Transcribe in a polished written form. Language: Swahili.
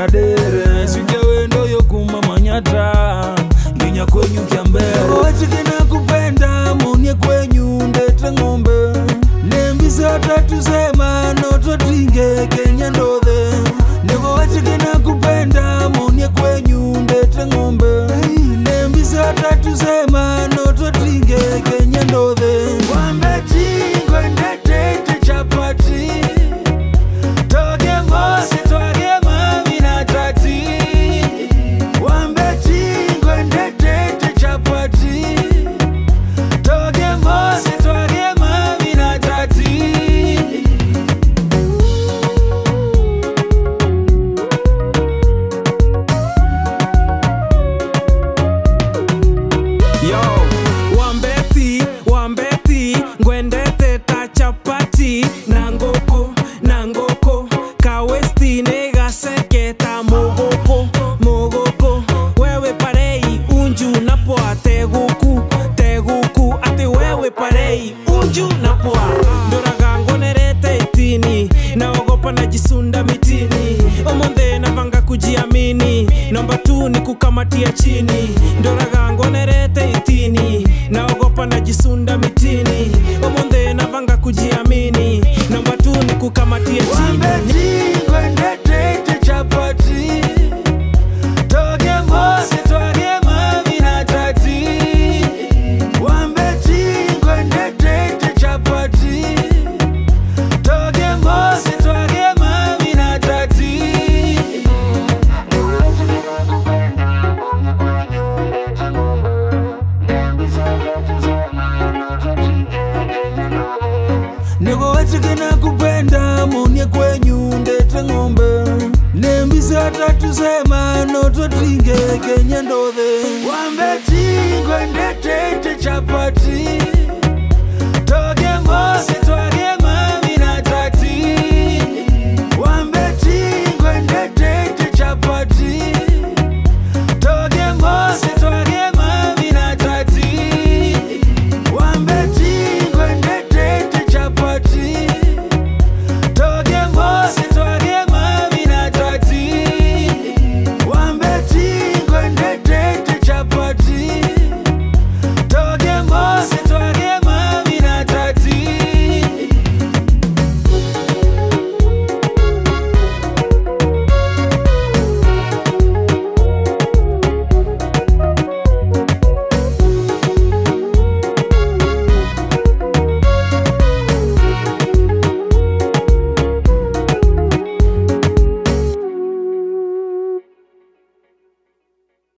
tadere Sike wendo yokuma manyata Nginya kwenyu kiambere Wachikina kupenda Monie kwenyu ndete ngombe Nembisa tatu sema Noto tinge Kenya ndothe Nego wachikina kupenda Monie kwenyu ndete ngombe Nembisa tatu sema Noto tinge Kenya ndothe Wambeti Ngwendete Chapati Toge mosi toge mami na tati Wambeti Ngwendete Chapati Toge mosi toge mami na tati Yo, Wambeti, Ngwendete ta Chapati Nangoko, Kawesti nega seketa Mogoko, wewe parei, unju napoa teguku, ate wewe parei, unju napoa Ndoragango nerete itini, naogopa najisunda mitini Omonde navanga kujiamini, namba 2 ni kukamatia chini Ndoragango nerete itini, naogopa najisunda mitini Omonde navanga kujiamini, namba 2 ni kukamatia chini Wambeti Ngwendete Chapati Toge mosi toge mami na tati Wambeti Ngwendete Chapati Toge mosi toge mami na tati Nego wachikina kupenda Monie kwenyu ndete ngombe Nembisa tatu sema Noto tinge Kenya ndothe Wambeti Ngwendete Chapati